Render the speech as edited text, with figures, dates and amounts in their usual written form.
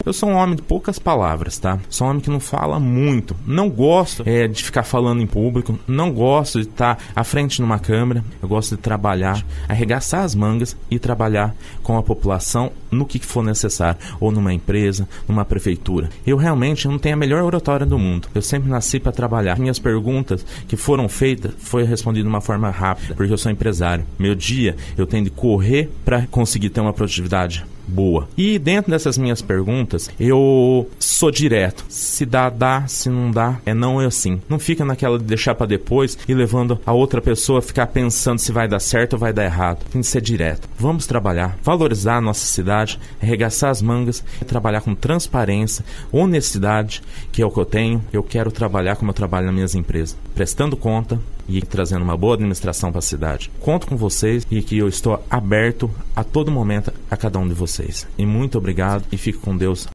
Eu sou um homem de poucas palavras, tá? Sou um homem que não fala muito. Não gosto de ficar falando em público. Não gosto de estar à frente numa câmera. Eu gosto de trabalhar, arregaçar as mangas e trabalhar com a população no que for necessário. Ou numa empresa, numa prefeitura. Eu realmente não tenho a melhor oratória do mundo. Eu sempre nasci para trabalhar. Minhas perguntas que foram feitas foi respondido de uma forma rápida, porque eu sou empresário. Meu dia eu tenho de correr para conseguir ter uma produtividade boa. E dentro dessas minhas perguntas, eu sou direto. Se dá, dá. Se não dá, não é assim. Não fica naquela de deixar pra depois e levando a outra pessoa a ficar pensando se vai dar certo ou vai dar errado. Tem que ser direto. Vamos trabalhar, valorizar a nossa cidade, arregaçar as mangas, trabalhar com transparência, honestidade, que é o que eu tenho. Eu quero trabalhar como eu trabalho nas minhas empresas, prestando conta e trazendo uma boa administração para a cidade. Conto com vocês e que eu estou aberto a todo momento a cada um de vocês. E muito obrigado e fique com Deus.